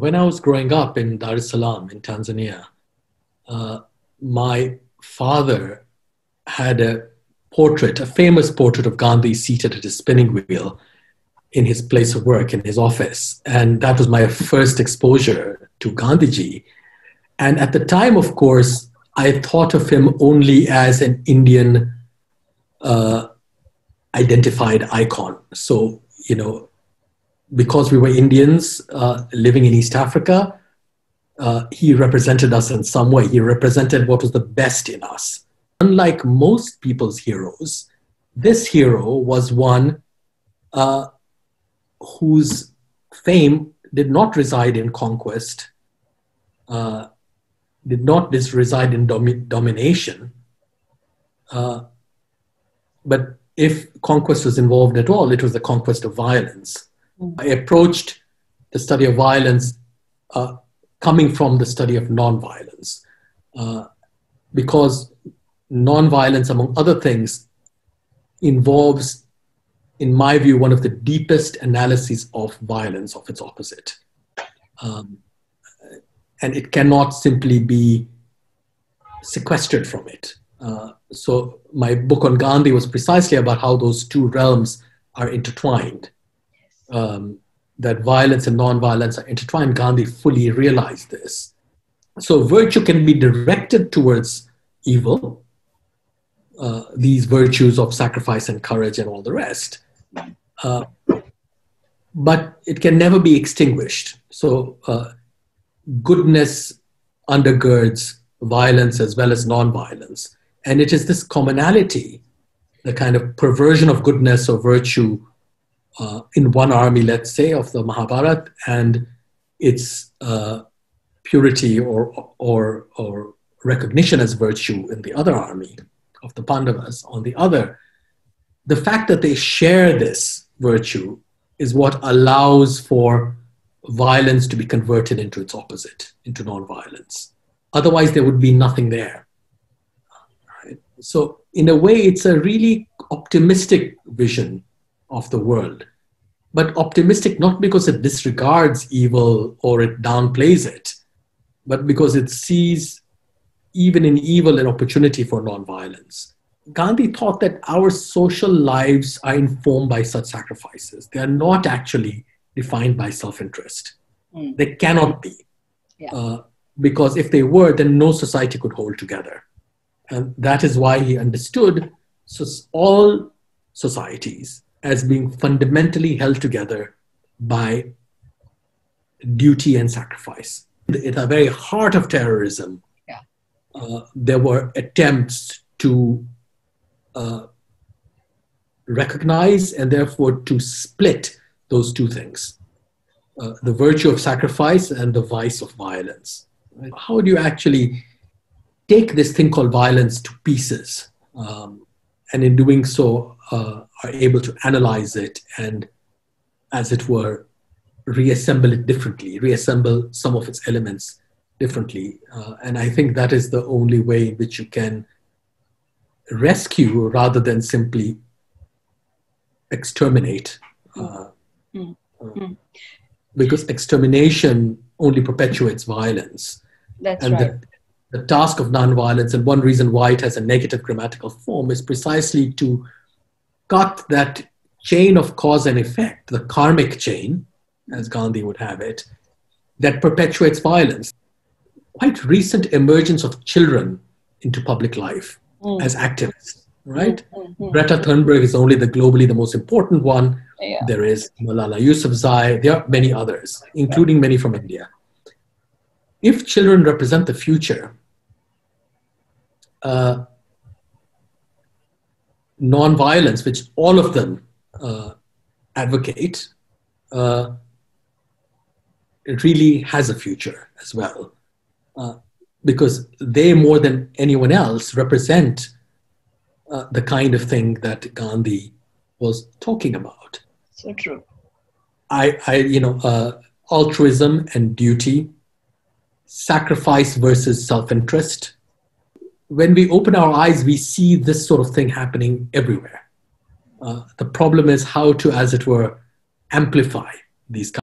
when I was growing up in Dar es Salaam in Tanzania, my father had a famous portrait of Gandhi seated at his spinning wheel in his place of work, in his office. And that was my first exposure to Gandhiji. And at the time, of course, I thought of him only as an Indian identified icon. So, because we were Indians living in East Africa, he represented us in some way. He represented what was the best in us. Unlike most people's heroes, this hero was one whose fame did not reside in conquest, did not reside in domination. But if conquest was involved at all, it was the conquest of violence. I approached the study of violence coming from the study of nonviolence, because nonviolence, among other things, involves, in my view, one of the deepest analyses of violence, of its opposite. And it cannot simply be sequestered from it. So my book on Gandhi was precisely about how those two realms are intertwined. That violence and nonviolence are intertwined. Gandhi fully realized this. So virtue can be directed towards evil, these virtues of sacrifice and courage and all the rest. But it can never be extinguished. So goodness undergirds violence as well as nonviolence. And it is this commonality, the kind of perversion of goodness or virtue in one army, let's say, of the Mahabharata, and its purity or recognition as virtue in the other army of the Pandavas on the other. The fact that they share this virtue is what allows for violence to be converted into its opposite, into nonviolence. Otherwise, there would be nothing there. Right? So in a way, it's a really optimistic vision of the world, but optimistic not because it disregards evil or it downplays it, but because it sees even in evil an opportunity for nonviolence. Gandhi thought that our social lives are informed by such sacrifices. They are not actually defined by self-interest. They cannot be. Yeah. Because if they were, then no society could hold together. And that is why he understood all societies as being fundamentally held together by duty and sacrifice. At the very heart of terrorism, there were attempts to recognize and therefore to split those two things, the virtue of sacrifice and the vice of violence. Right? How do you actually take this thing called violence to pieces, and in doing so are able to analyze it and, as it were, reassemble it differently, reassemble some of its elements differently. And I think that is the only way in which you can rescue rather than simply exterminate. Because extermination only perpetuates violence. That's and right. The task of nonviolence, and one reason why it has a negative grammatical form, is precisely to cut that chain of cause and effect, the karmic chain, as Gandhi would have it, that perpetuates violence. Quite recent emergence of children into public life as activists, right? Greta Thunberg is only globally the most important one. Yeah. There is Malala Yousafzai. There are many others, including many from India. If children represent the future, nonviolence, which all of them advocate, it really has a future as well. Because they, more than anyone else, represent the kind of thing that Gandhi was talking about. So true. Altruism and duty, sacrifice versus self-interest. When we open our eyes, we see this sort of thing happening everywhere. The problem is how to, as it were, amplify these